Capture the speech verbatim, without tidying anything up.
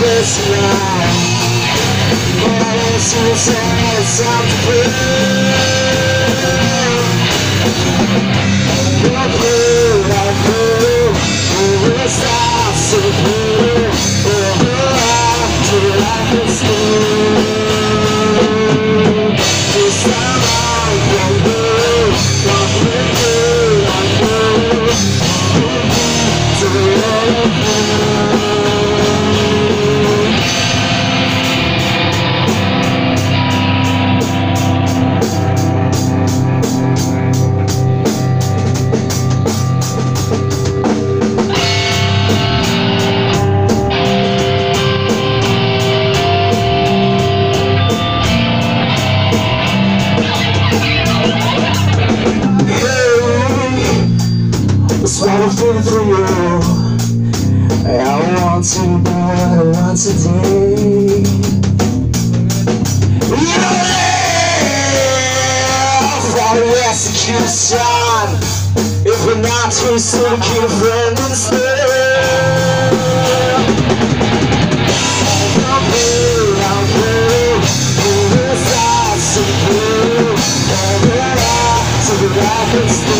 this now. But I don't see the same as time to play. You're blue, I'm blue. We'll stop so blue. We'll have to like this blue. This time I'm blue. I'm blue, I'm blue. To the end of blue. What I'm feeling for you, I want to be what I want today. You live for the execution. If we're not too soon, keep a friend instead. I'm blue, I'm blue. Blue is awesome blue. And we're out to the life instead.